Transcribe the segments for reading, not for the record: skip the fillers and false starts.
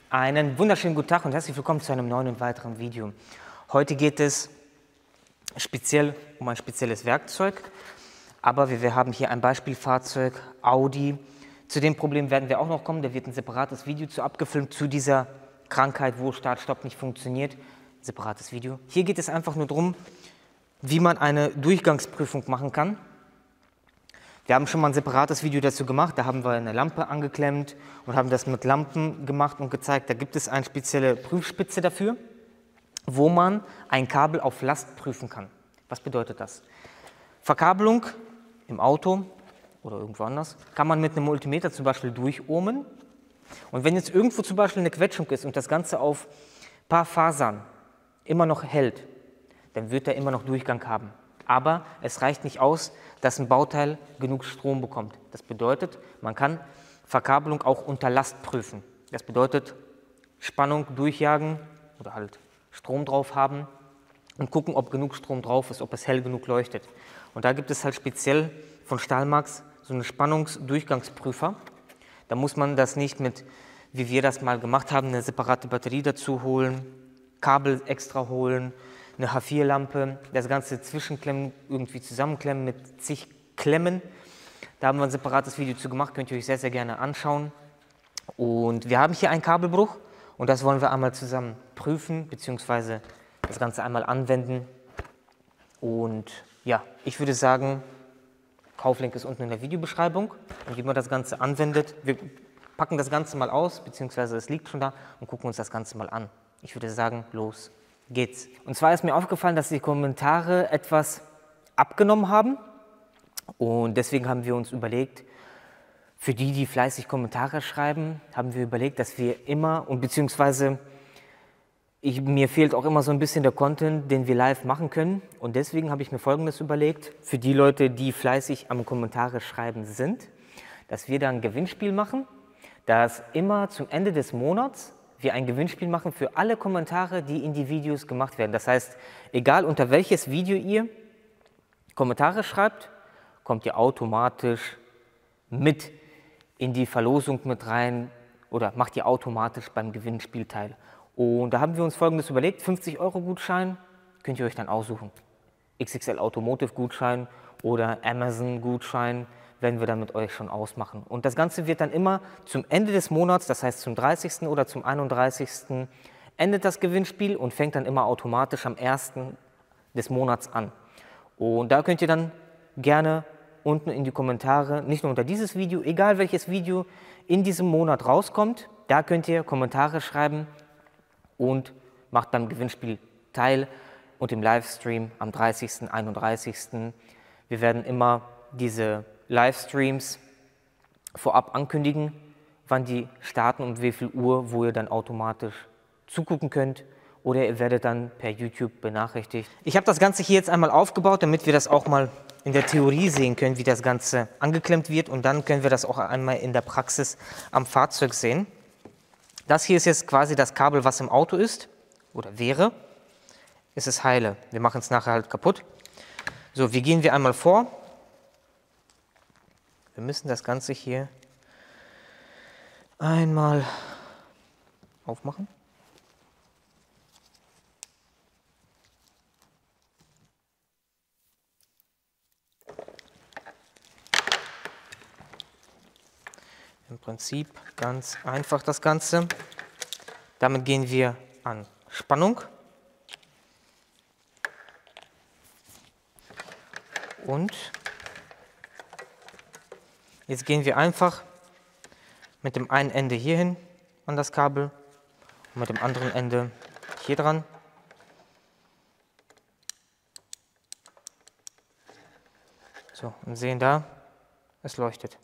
Einen wunderschönen guten Tag und herzlich willkommen zu einem neuen und weiteren Video. Heute geht es speziell um ein spezielles Werkzeug, aber wir haben hier ein Beispielfahrzeug, Audi. Zu dem Problem werden wir auch noch kommen, da wird ein separates Video zu abgefilmt, zu dieser Krankheit, wo Start-Stopp nicht funktioniert. Separates Video. Hier geht es einfach nur darum, wie man eine Durchgangsprüfung machen kann. Wir haben schon mal ein separates Video dazu gemacht, da haben wir eine Lampe angeklemmt und haben das mit Lampen gemacht und gezeigt. Da gibt es eine spezielle Prüfspitze dafür, wo man ein Kabel auf Last prüfen kann. Was bedeutet das? Verkabelung im Auto oder irgendwo anders kann man mit einem Multimeter zum Beispiel durchohmen. Und wenn jetzt irgendwo zum Beispiel eine Quetschung ist und das Ganze auf ein paar Fasern immer noch hält, dann wird er immer noch Durchgang haben. Aber es reicht nicht aus, dass ein Bauteil genug Strom bekommt. Das bedeutet, man kann Verkabelung auch unter Last prüfen. Das bedeutet, Spannung durchjagen oder halt Strom drauf haben und gucken, ob genug Strom drauf ist, ob es hell genug leuchtet. Und da gibt es halt speziell von Stahlmax so einen Spannungsdurchgangsprüfer. Da muss man das nicht mit, wie wir das mal gemacht haben, eine separate Batterie dazu holen, Kabel extra holen, eine H4-Lampe, das Ganze zwischenklemmen, irgendwie zusammenklemmen mit zig Klemmen. Da haben wir ein separates Video zu gemacht, könnt ihr euch sehr, sehr gerne anschauen. Und wir haben hier einen Kabelbruch und das wollen wir einmal zusammen prüfen, beziehungsweise das Ganze einmal anwenden. Und ja, ich würde sagen, Kauflink ist unten in der Videobeschreibung. Und wie man das Ganze anwendet, wir packen das Ganze mal aus, beziehungsweise es liegt schon da und gucken uns das Ganze mal an. Ich würde sagen, los geht's. Und zwar ist mir aufgefallen, dass die Kommentare etwas abgenommen haben. Und deswegen haben wir uns überlegt, für die, die fleißig Kommentare schreiben, haben wir überlegt, dass wir immer, und beziehungsweise mir fehlt auch immer so ein bisschen der Content, den wir live machen können. Und deswegen habe ich mir Folgendes überlegt, für die Leute, die fleißig am Kommentare schreiben sind, dass wir da ein Gewinnspiel machen, dass immer zum Ende des Monats wir ein Gewinnspiel machen für alle Kommentare, die in die Videos gemacht werden. Das heißt, egal unter welches Video ihr Kommentare schreibt, kommt ihr automatisch mit in die Verlosung mit rein oder macht ihr automatisch beim Gewinnspiel teil. Und da haben wir uns Folgendes überlegt, 50-Euro-Gutschein könnt ihr euch dann aussuchen. XXL Automotive-Gutschein oder Amazon-Gutschein werden wir dann mit euch schon ausmachen. Und das Ganze wird dann immer zum Ende des Monats, das heißt zum 30. oder zum 31. endet das Gewinnspiel und fängt dann immer automatisch am 1. des Monats an. Und da könnt ihr dann gerne unten in die Kommentare, nicht nur unter dieses Video, egal welches Video in diesem Monat rauskommt, da könnt ihr Kommentare schreiben und macht beim Gewinnspiel teil und im Livestream am 30., 31. Wir werden immer diese Livestreams vorab ankündigen, wann die starten und wie viel Uhr, wo ihr dann automatisch zugucken könnt oder ihr werdet dann per YouTube benachrichtigt. Ich habe das Ganze hier jetzt einmal aufgebaut, damit wir das auch mal in der Theorie sehen können, wie das Ganze angeklemmt wird und dann können wir das auch einmal in der Praxis am Fahrzeug sehen. Das hier ist jetzt quasi das Kabel, was im Auto ist oder wäre. Es ist heile. Wir machen es nachher halt kaputt. So, wie gehen wir einmal vor? Wir müssen das Ganze hier einmal aufmachen. Im Prinzip ganz einfach das Ganze. Damit gehen wir an Spannung. Und jetzt gehen wir einfach mit dem einen Ende hier hin an das Kabel und mit dem anderen Ende hier dran. So, und sehen da, es leuchtet.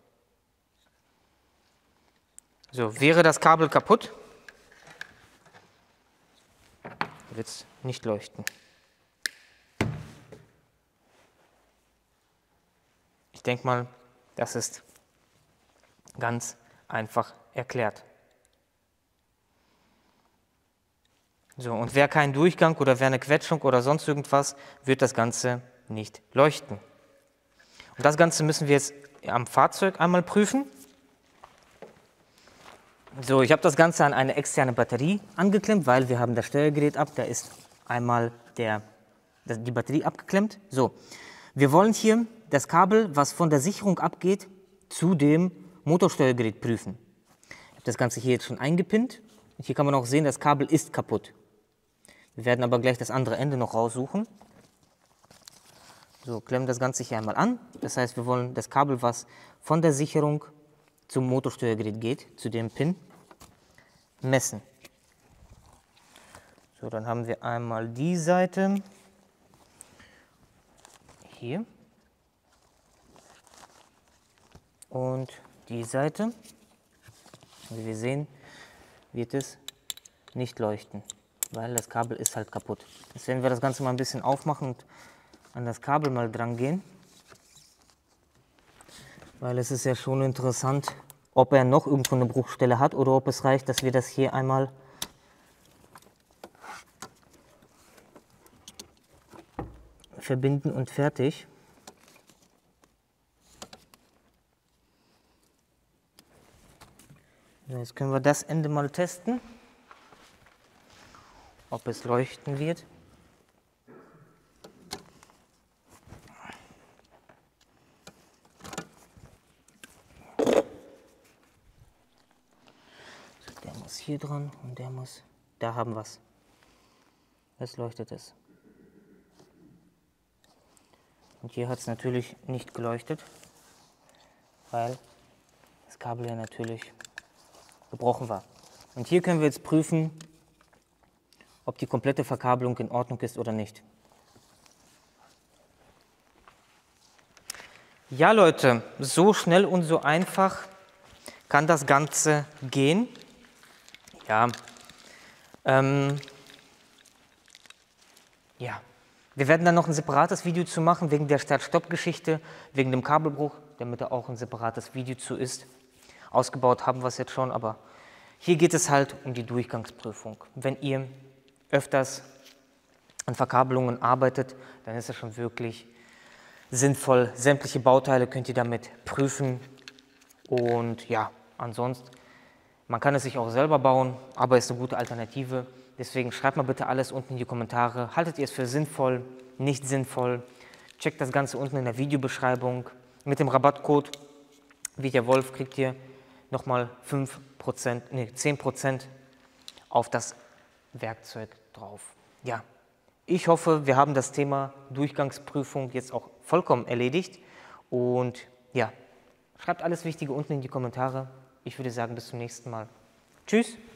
So, wäre das Kabel kaputt, wird es nicht leuchten. Ich denke mal, das ist ganz einfach erklärt. So, und wer keinen Durchgang oder wer eine Quetschung oder sonst irgendwas, wird das Ganze nicht leuchten. Und das Ganze müssen wir jetzt am Fahrzeug einmal prüfen. So, ich habe das Ganze an eine externe Batterie angeklemmt, weil wir haben das Steuergerät ab. Da ist einmal die Batterie abgeklemmt. So, wir wollen hier das Kabel, was von der Sicherung abgeht, zu dem Motorsteuergerät prüfen. Ich habe das Ganze hier jetzt schon eingepinnt. Und hier kann man auch sehen, das Kabel ist kaputt. Wir werden aber gleich das andere Ende noch raussuchen. So, klemmen das Ganze hier einmal an. Das heißt, wir wollen das Kabel, was von der Sicherung zum Motorsteuergerät geht, zu dem Pin, messen. So, dann haben wir einmal die Seite hier und die Seite. Wie wir sehen, wird es nicht leuchten, weil das Kabel ist halt kaputt. Jetzt werden wir das Ganze mal ein bisschen aufmachen und an das Kabel mal dran gehen. Weil es ist ja schon interessant, ob er noch irgendwo eine Bruchstelle hat oder ob es reicht, dass wir das hier einmal verbinden und fertig. So, jetzt können wir das Ende mal testen, ob es leuchten wird. Hier dran und der muss, da haben wir es. Jetzt leuchtet es. Und hier hat es natürlich nicht geleuchtet, weil das Kabel ja natürlich gebrochen war. Und hier können wir jetzt prüfen, ob die komplette Verkabelung in Ordnung ist oder nicht. Ja Leute, so schnell und so einfach kann das Ganze gehen. Ja, ja, wir werden dann noch ein separates Video zu machen, wegen der Start-Stopp-Geschichte, wegen dem Kabelbruch, damit da auch ein separates Video zu ist. Ausgebaut haben wir es jetzt schon, aber hier geht es halt um die Durchgangsprüfung. Wenn ihr öfters an Verkabelungen arbeitet, dann ist es schon wirklich sinnvoll. Sämtliche Bauteile könnt ihr damit prüfen und ja, ansonsten, man kann es sich auch selber bauen, aber ist eine gute Alternative. Deswegen schreibt mal bitte alles unten in die Kommentare. Haltet ihr es für sinnvoll, nicht sinnvoll? Checkt das Ganze unten in der Videobeschreibung. Mit dem Rabattcode VitaWolf kriegt ihr nochmal 10% auf das Werkzeug drauf. Ja, ich hoffe, wir haben das Thema Durchgangsprüfung jetzt auch vollkommen erledigt. Und ja, schreibt alles Wichtige unten in die Kommentare. Ich würde sagen, bis zum nächsten Mal. Tschüss!